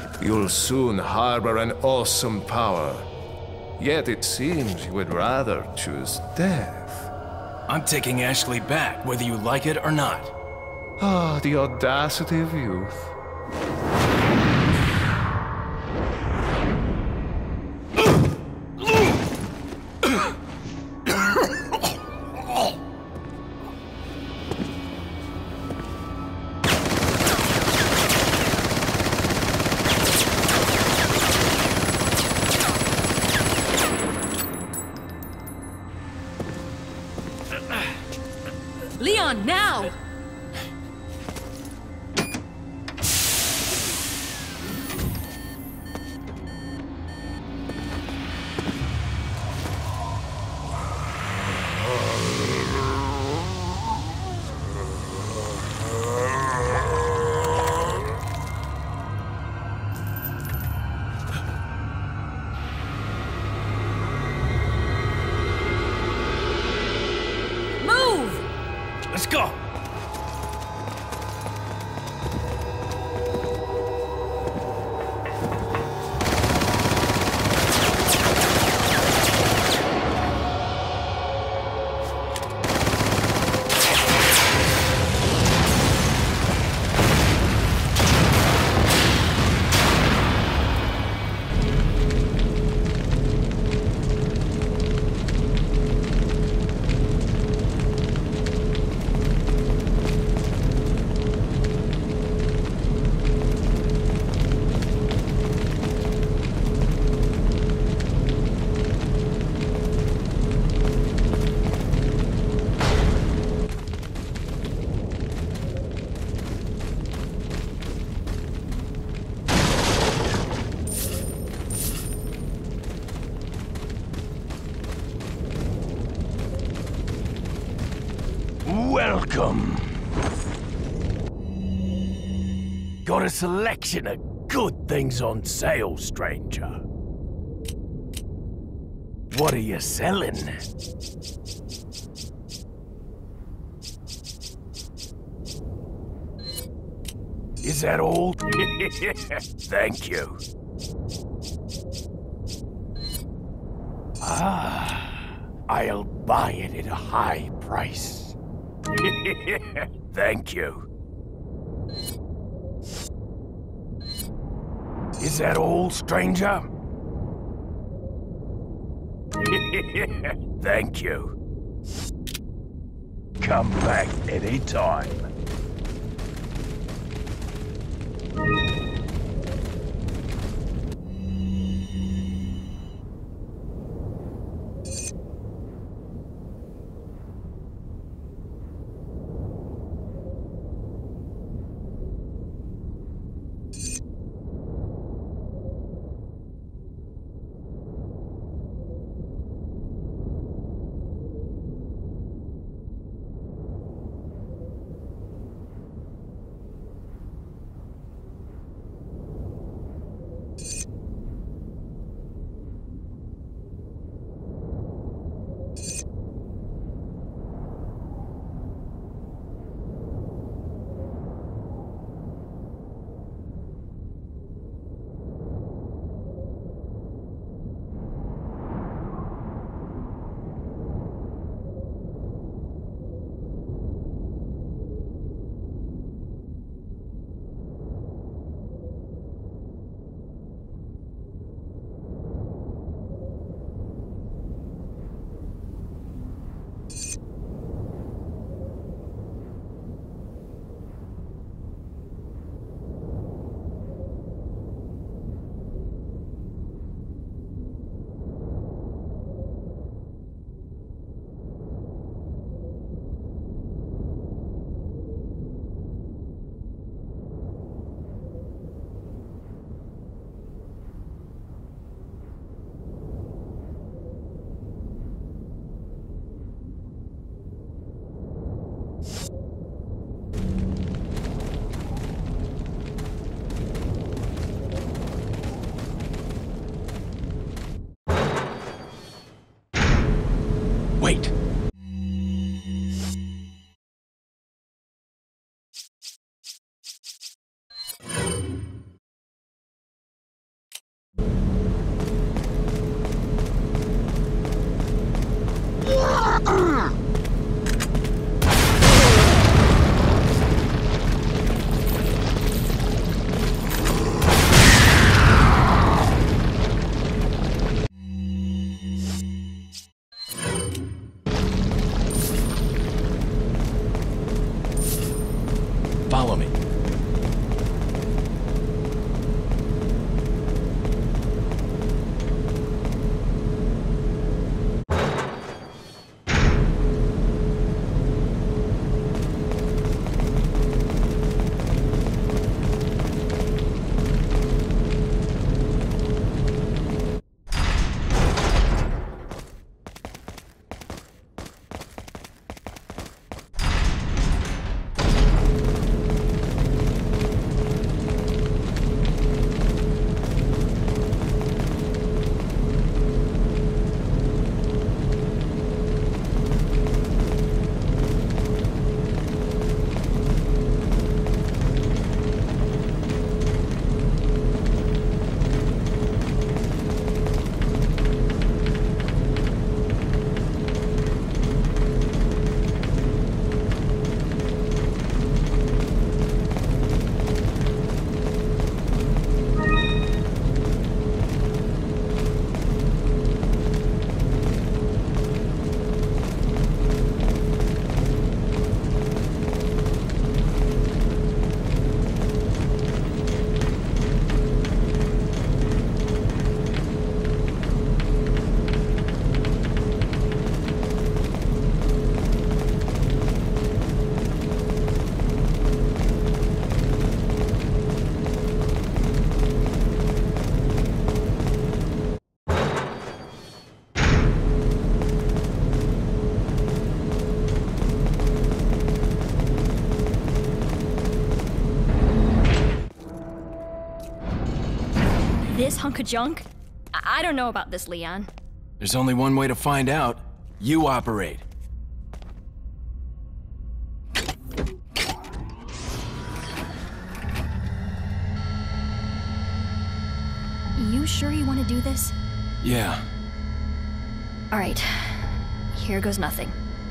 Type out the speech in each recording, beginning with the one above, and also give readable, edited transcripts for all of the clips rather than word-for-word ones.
You'll soon harbor an awesome power. Yet it seems you would rather choose death. I'm taking Ashley back, whether you like it or not. Ah, the audacity of youth. Leon, now! Let's go! Welcome. Got a selection of good things on sale, stranger. What are you selling? Is that all? Thank you. I'll buy it at a high price. Thank you. Is that all, stranger? Thank you. Come back anytime. Follow me. This hunk of junk? I don't know about this, Leon. There's only one way to find out. You operate. You sure you want to do this? Yeah. Alright. Here goes nothing.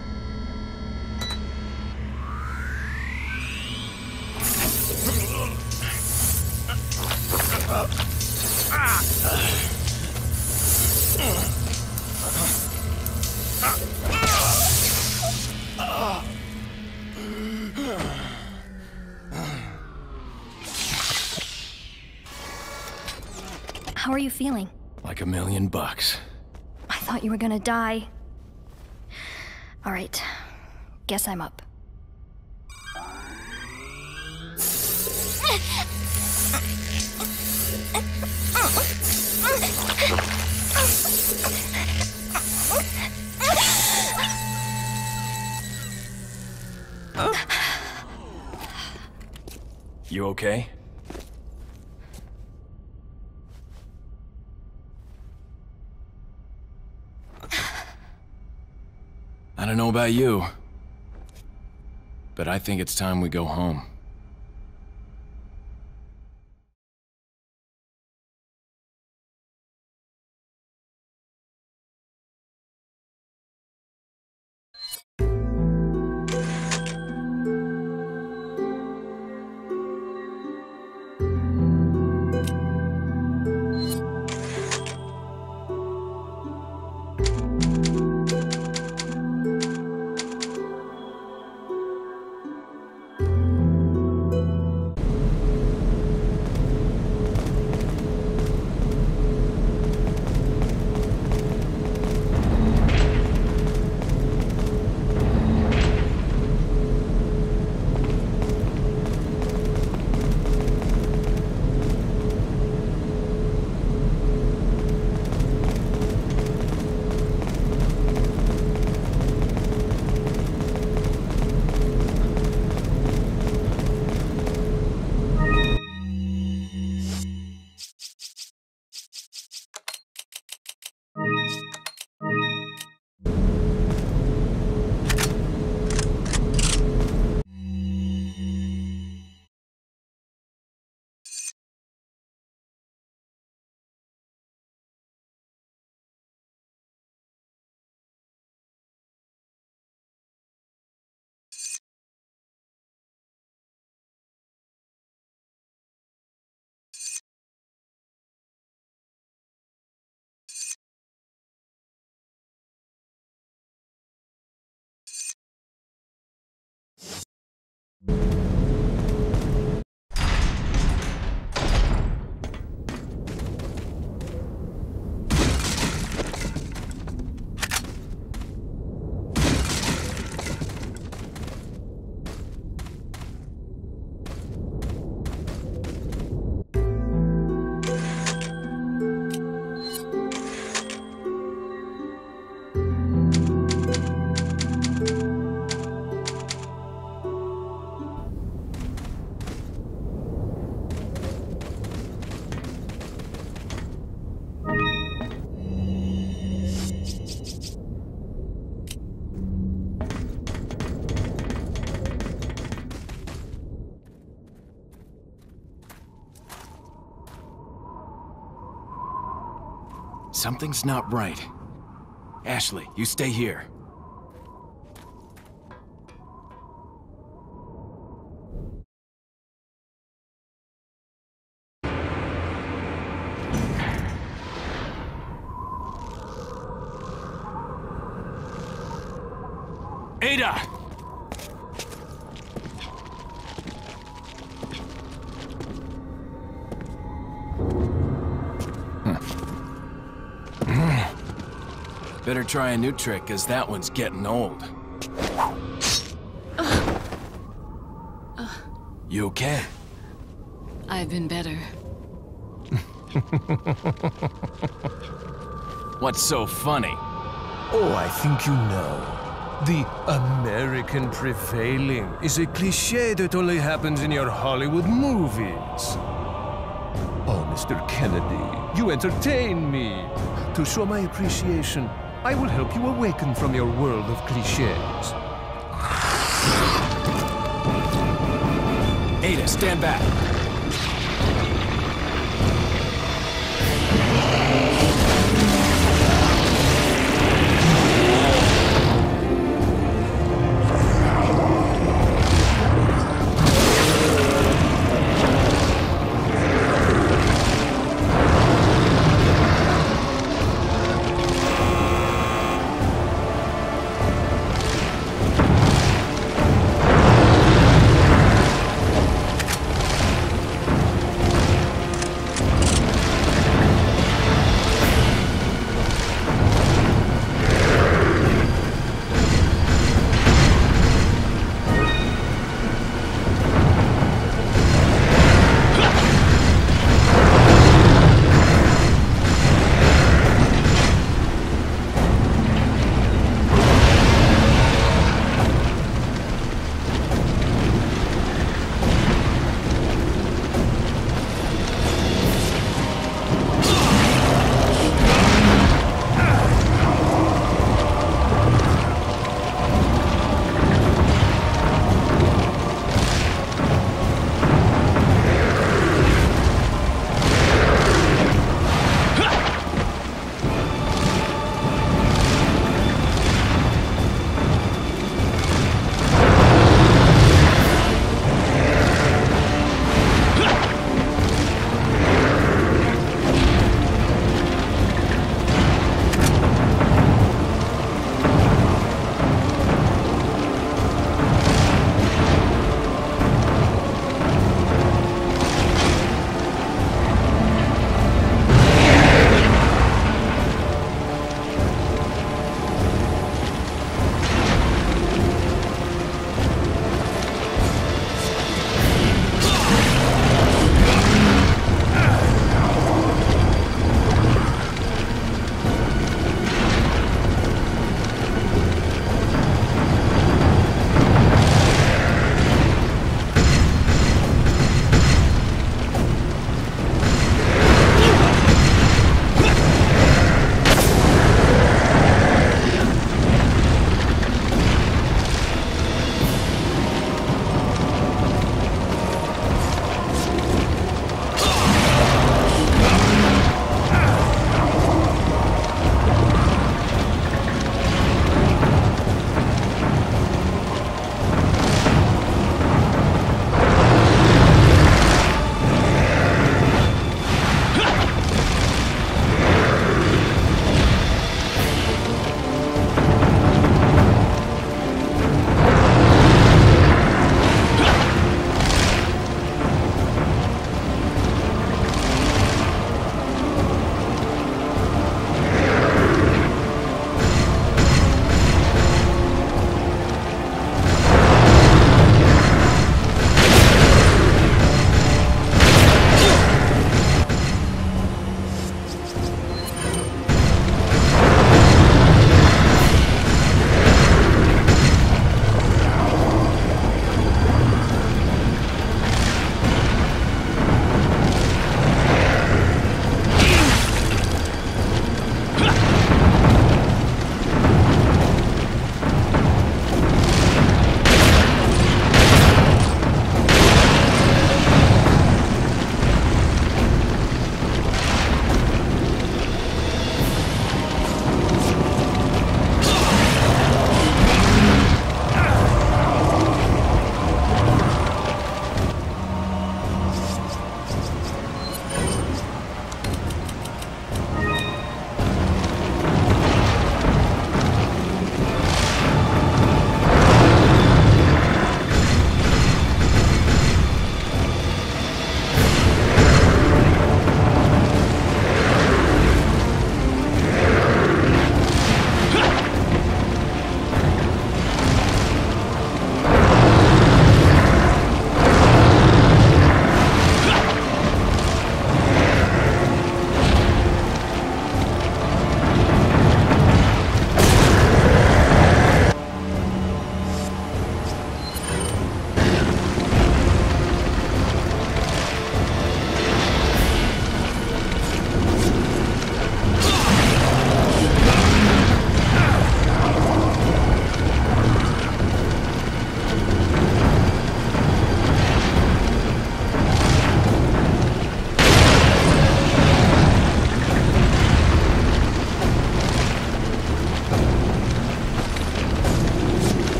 How are you feeling? Like $1,000,000. I thought you were gonna die. Alright. Guess I'm up. You okay? I don't know about you, but I think it's time we go home. Something's not right. Ashley, you stay here. Ada! Better try a new trick, cause that one's getting old. You okay? I've been better. What's so funny? Oh, I think you know. The American prevailing is a cliché that only happens in your Hollywood movies. Oh, Mr. Kennedy, you entertain me. To show my appreciation, I will help you awaken from your world of clichés. Ada, stand back.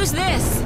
use this!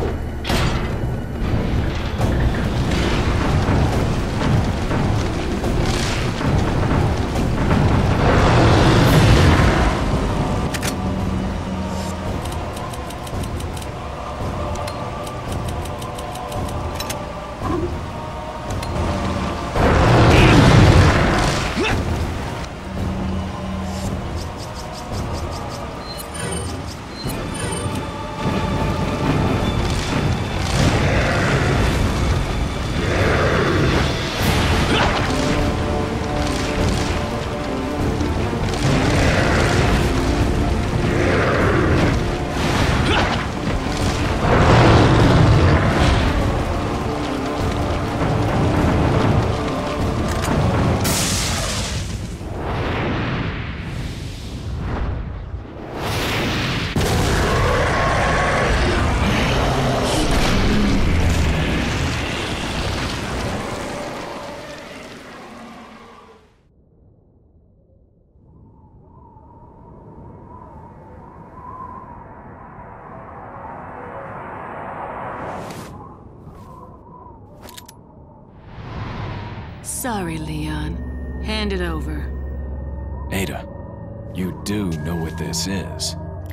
Sorry, Leon. Hand it over. Ada, you do know what this is.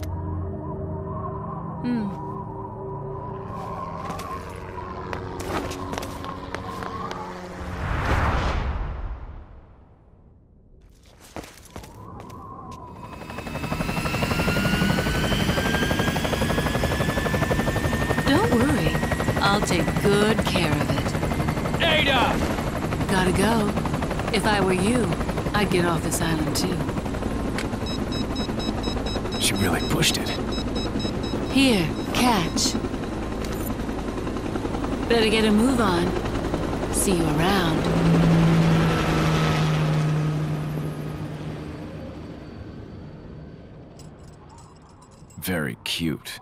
Don't worry. I'll take good care of it. Ada! Gotta go. If I were you, I'd get off this island too. She really pushed it. Here, catch. Better get a move on. See you around. Very cute.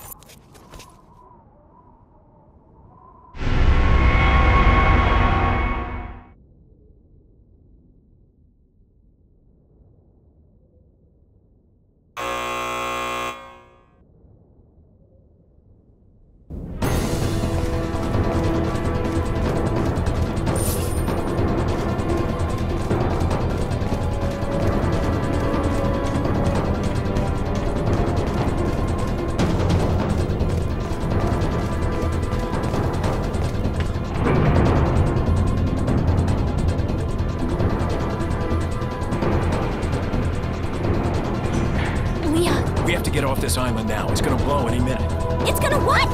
We have to get off this island now. It's gonna blow any minute. It's gonna what?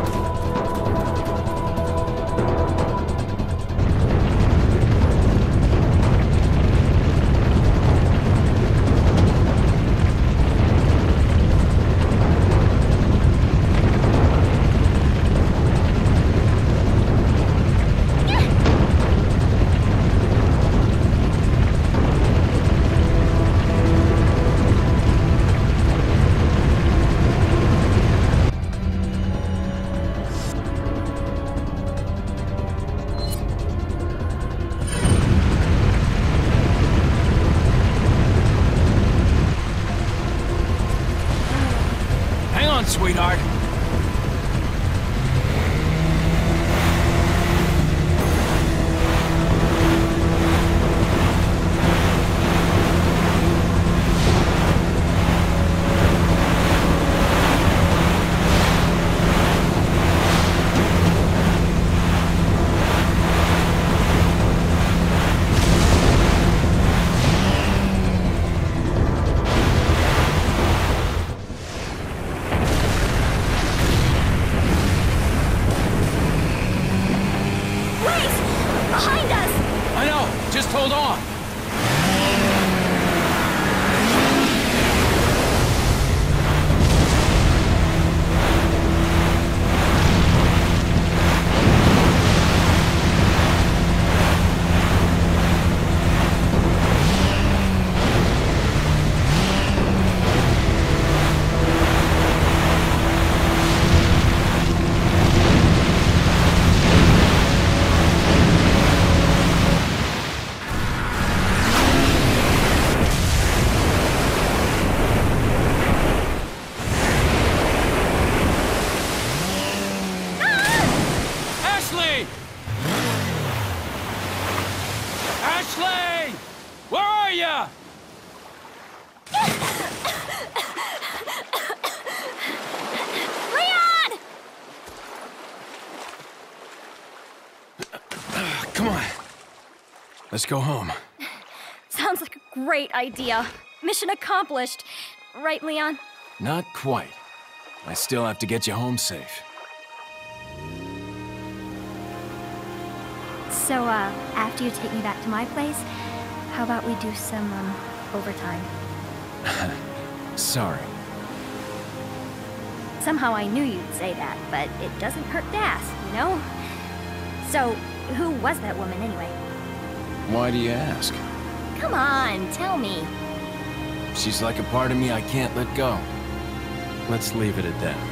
Sweetheart. Behind us! I know. Just hold on. Come on. Let's go home. Sounds like a great idea. Mission accomplished. Right, Leon? Not quite. I still have to get you home safe. So, after you take me back to my place, how about we do some, overtime? Sorry. Somehow I knew you'd say that, but it doesn't hurt to ask, you know? So, who was that woman anyway? Why do you ask? Come on, tell me. She's like a part of me I can't let go. Let's leave it at that.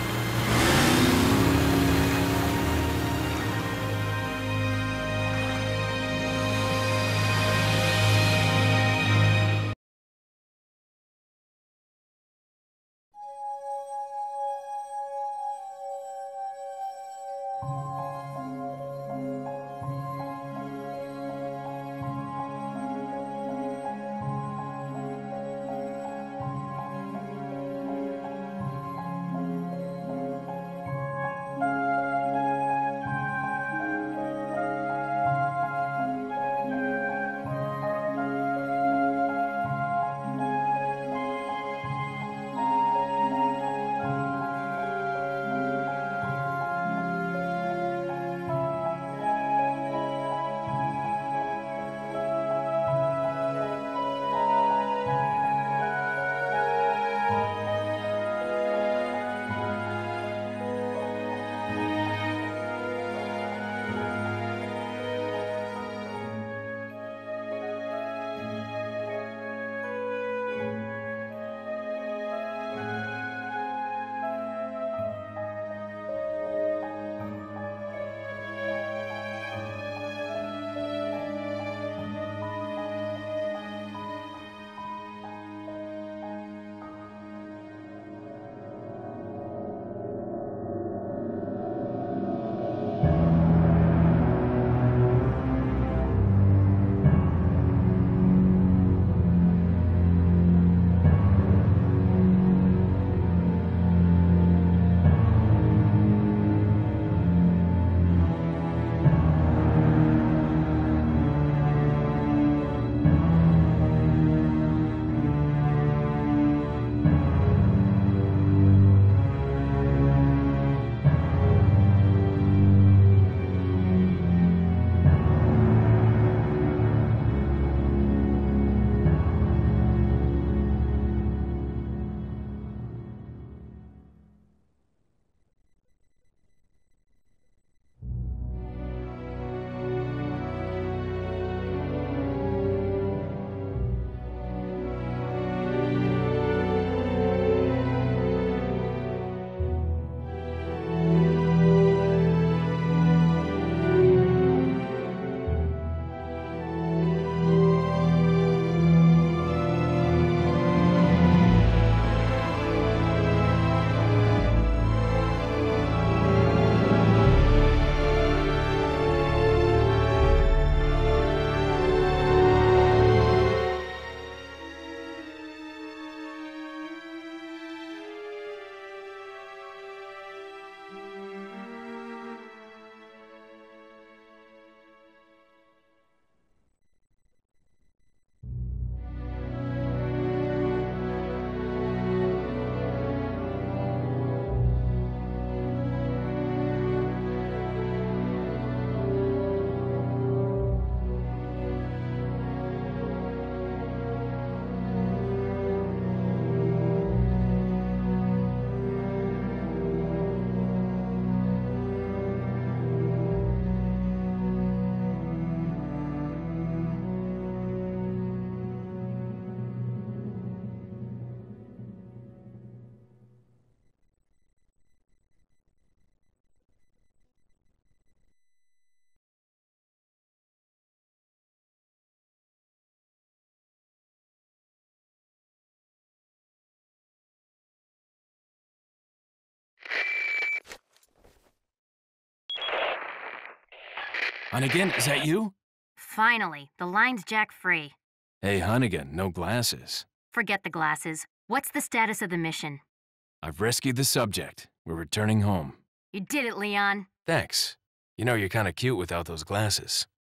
Hunnigan, is that you? Finally, the line's jack free. Hey, Hunnigan, no glasses. Forget the glasses. What's the status of the mission? I've rescued the subject. We're returning home. You did it, Leon. Thanks. You know, you're kinda cute without those glasses.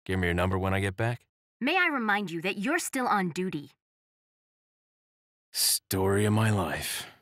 Give me your number when I get back. May I remind you that you're still on duty? Story of my life.